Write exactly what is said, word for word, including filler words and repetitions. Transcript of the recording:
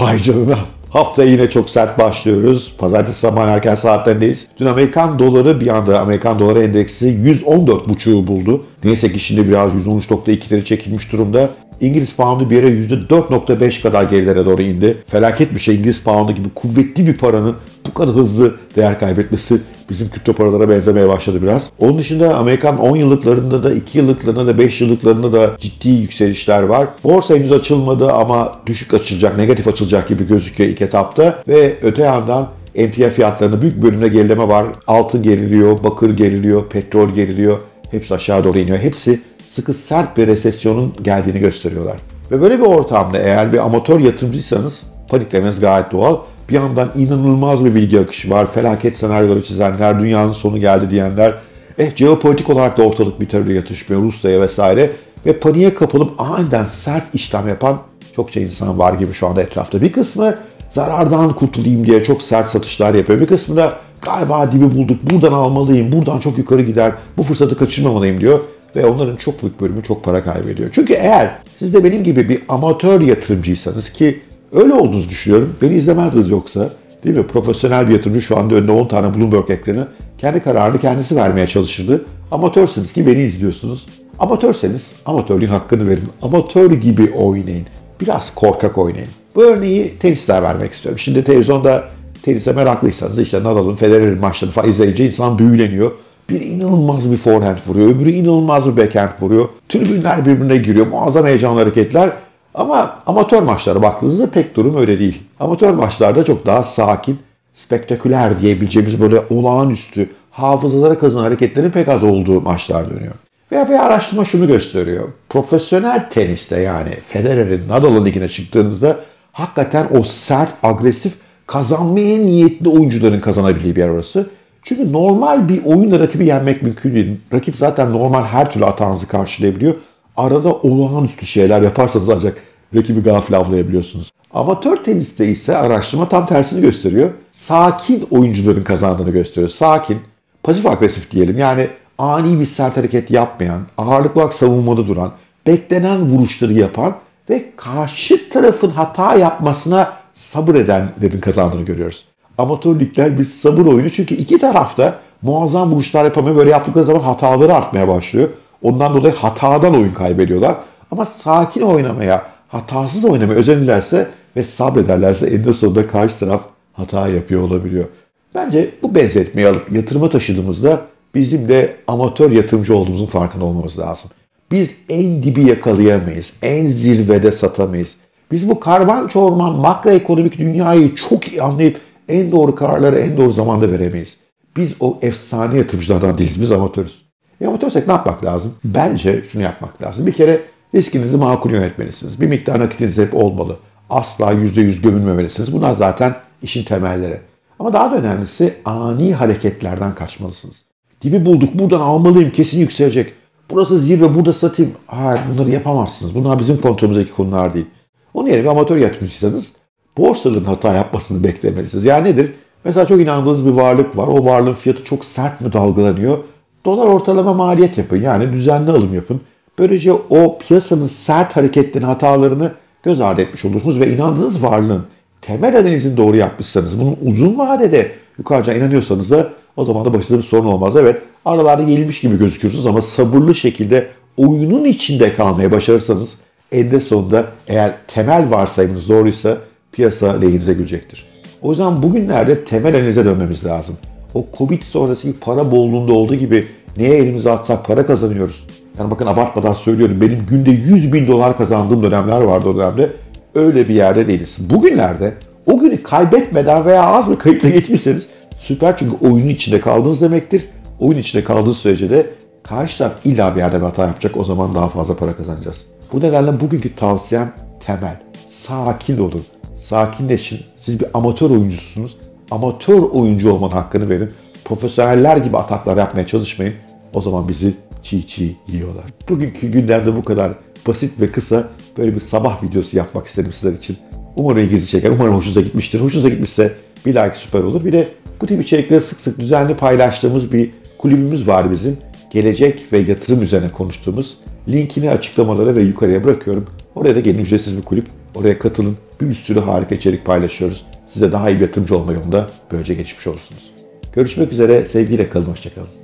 Vay canına. Haftaya yine çok sert başlıyoruz. Pazartesi sabah erken saatlerindeyiz. Dün Amerikan doları bir anda Amerikan doları endeksi yüz on dört buçuğu buldu. Neyse ki şimdi biraz yüz on üç nokta ikileri çekilmiş durumda. İngiliz poundu bir ara yüzde dört nokta beş kadar gerilere doğru indi. Felaket bir şey, İngiliz poundu gibi kuvvetli bir paranın bu kadar hızlı değer kaybetmesi bizim kripto paralara benzemeye başladı biraz. Onun dışında Amerikan on yıllıklarında da iki yıllıklarında da beş yıllıklarında da ciddi yükselişler var. Borsa henüz açılmadı ama düşük açılacak, negatif açılacak gibi gözüküyor ilk etapta. Ve öte yandan emtia fiyatlarında büyük bölümde gerileme var. Altın geriliyor, bakır geriliyor, petrol geriliyor. Hepsi aşağı doğru iniyor. Hepsi sıkı sert bir resesyonun geldiğini gösteriyorlar. Ve böyle bir ortamda eğer bir amatör yatırımcıysanız paniklemeniz gayet doğal. Bir yandan inanılmaz bir bilgi akışı var. Felaket senaryoları çizenler, dünyanın sonu geldi diyenler. Eh jeopolitik olarak da ortalık bir türlü yatışmıyor Rusya'ya vesaire. Ve paniğe kapılıp aniden sert işlem yapan çokça insan var gibi şu anda etrafta. Bir kısmı zarardan kurtulayım diye çok sert satışlar yapıyor. Bir kısmı da galiba dibi bulduk, buradan almalıyım, buradan çok yukarı gider, bu fırsatı kaçırmamalıyım diyor. Ve onların çok büyük bölümü çok para kaybediyor. Çünkü eğer siz de benim gibi bir amatör yatırımcıysanız ki öyle olduğunuzu düşünüyorum, beni izlemezdiniz yoksa, değil mi? Profesyonel bir yatırımcı şu anda önünde on tane Bloomberg ekranı kendi kararını kendisi vermeye çalışırdı. Amatörseniz ki beni izliyorsunuz. Amatörseniz amatörlüğün hakkını verin. Amatör gibi oynayın. Biraz korkak oynayın. Bu örneği tenisler vermek istiyorum. Şimdi televizyonda tenise meraklıysanız işte Nadal'ın, Federer'in maçlarını falan izleyince insan büyüleniyor. Biri inanılmaz bir forehand vuruyor, öbürü inanılmaz bir backhand vuruyor. Tribünler birbirine giriyor, muazzam heyecanlı hareketler. Ama amatör maçlara baktığınızda pek durum öyle değil. Amatör maçlarda çok daha sakin, spektaküler diyebileceğimiz böyle olağanüstü, hafızalara kazınan hareketlerin pek az olduğu maçlar dönüyor. Ve bir araştırma şunu gösteriyor. Profesyonel teniste yani Federer'in, Nadal'ın ligine çıktığınızda hakikaten o sert, agresif, kazanmaya niyetli oyuncuların kazanabildiği bir yer orası. Çünkü normal bir oyunla rakibi yenmek mümkün değil. Rakip zaten normal her türlü hatanızı karşılayabiliyor. Arada olağanüstü şeyler yaparsanız ancak rakibi gafil avlayabiliyorsunuz. Amatör teniste ise araştırma tam tersini gösteriyor. Sakin oyuncuların kazandığını gösteriyor. Sakin, pasif agresif diyelim. Yani ani bir sert hareket yapmayan, ağırlıklı olarak savunmada duran, beklenen vuruşları yapan ve karşı tarafın hata yapmasına sabır edenlerin kazandığını görüyoruz. Amatör ligler bir sabır oyunu çünkü iki tarafta muazzam vuruşlar yapamıyor. Böyle yaptıkları zaman hataları artmaya başlıyor. Ondan dolayı hatadan oyun kaybediyorlar. Ama sakin oynamaya, hatasız oynamaya özenirlerse ve sabrederlerse eninde sonunda karşı taraf hata yapıyor olabiliyor. Bence bu benzetmeyi alıp yatırıma taşıdığımızda bizim de amatör yatırımcı olduğumuzun farkında olmamız lazım. Biz en dibi yakalayamayız, en zirvede satamayız. Biz bu karman çorman makroekonomik dünyayı çok iyi anlayıp en doğru kararları en doğru zamanda veremeyiz. Biz o efsane yatırımcılardan değiliz, biz amatörüz. E amatörsek ne yapmak lazım? Bence şunu yapmak lazım. Bir kere riskinizi makul yönetmelisiniz. Bir miktar nakitiniz hep olmalı. Asla yüzde yüz gömülmemelisiniz. Bunlar zaten işin temelleri. Ama daha da önemlisi ani hareketlerden kaçmalısınız. Dibi bulduk, buradan almalıyım, kesin yükselecek. Burası zirve, burada satayım. Hayır, bunları yapamazsınız. Bunlar bizim kontrolümüzdeki konular değil. Onun yerine bir amatör yatırımcıysanız borsanın hata yapmasını beklemelisiniz. Yani nedir? Mesela çok inandığınız bir varlık var. O varlığın fiyatı çok sert mi dalgalanıyor? Dolar ortalama maliyet yapın. Yani düzenli alım yapın. Böylece o piyasanın sert hareketlerini, hatalarını göz ardı etmiş olursunuz ve inandığınız varlığın temel analizini doğru yapmışsanız, bunun uzun vadede yukarıca inanıyorsanız da o zaman da başınıza bir sorun olmaz. Evet, aralarda yenilmiş gibi gözükürsünüz ama sabırlı şekilde oyunun içinde kalmaya başarırsanız eninde sonunda eğer temel varsayımınız doğruysa piyasa lehinize gülecektir. O yüzden bugünlerde temel analize dönmemiz lazım. O Covid sonrası para bolluğunda olduğu gibi neye elimize atsak para kazanıyoruz. Yani bakın abartmadan söylüyorum, benim günde yüz bin dolar kazandığım dönemler vardı o dönemde. Öyle bir yerde değiliz. Bugünlerde o günü kaybetmeden veya az bir kayıpla geçmişseniz süper, çünkü oyunun içinde kaldığınız demektir. Oyun içinde kaldığınız sürece de karşı taraf illa bir yerde bir hata yapacak, o zaman daha fazla para kazanacağız. Bu nedenle bugünkü tavsiyem temel. Sakin olun. Sakinleşin. Siz bir amatör oyuncusunuz. Amatör oyuncu olmanın hakkını verin. Profesyoneller gibi ataklar yapmaya çalışmayın. O zaman bizi çiğ çiğ yiyorlar. Bugünkü gündemde bu kadar basit ve kısa böyle bir sabah videosu yapmak istedim sizler için. Umarım ilginizi çeker. Umarım hoşunuza gitmiştir. Hoşunuza gitmişse bir like süper olur. Bir de bu tip içerikleri sık sık düzenli paylaştığımız bir kulübümüz var bizim. Gelecek ve yatırım üzerine konuştuğumuz. Linkini açıklamalara ve yukarıya bırakıyorum. Oraya da gelin, ücretsiz bir kulüp. Oraya katılın. bir sürü harika içerik paylaşıyoruz. Size daha iyi bir yatırımcı olma yolunda böylece geçmiş olursunuz. Görüşmek üzere, sevgiyle kalın, hoşça kalın.